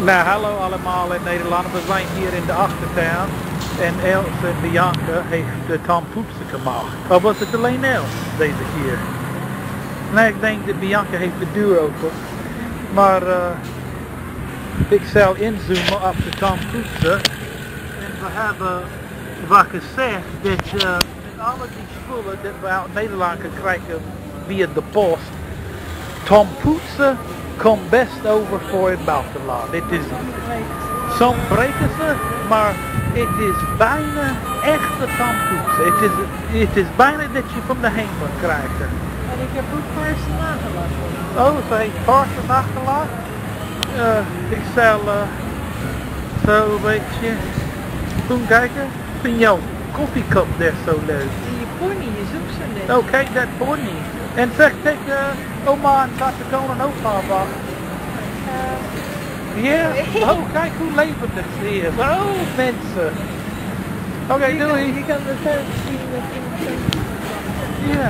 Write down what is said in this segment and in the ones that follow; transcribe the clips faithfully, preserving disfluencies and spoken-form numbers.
Nou, hallo allemaal in Nederland. We zijn hier in de achtertuin. En Els en Bianca heeft de Tom-Poepsen gemaakt. Of was het alleen Els deze keer? Nee, ik denk dat Bianca heeft de deur open. Maar uh, ik zal inzoomen op de Tom-Poepsen. En we hebben wat gezegd dat uh, met alle die spullen dat we uit Nederland krijgen via de post. Tom-Poepsen komt best over voor het buitenland. Het is, soms breken ze, maar het is bijna echte Tom-Poepsen. Het is, het is bijna dat je van de hemel krijgt. En ik heb ook paarse nagelaten. Oh, ze heeft paarse nagelaten? Uh, ik zal uh, zo een beetje doen kijken. Ik vind jouw koffiekop daar zo leuk. En je pony is ook zo leuk. Oh, kijk dat pony. En zeg tegen uh, oma en tante Toon en opa wat. Ja, oh kijk hoe levendig ze is. Oh mensen. Oké, okay, doei. Je kan het zelf zien met iemand. Ja.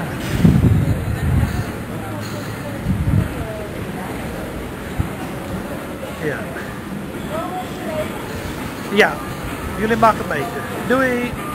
Ja. Ja, jullie maken meten. Doei.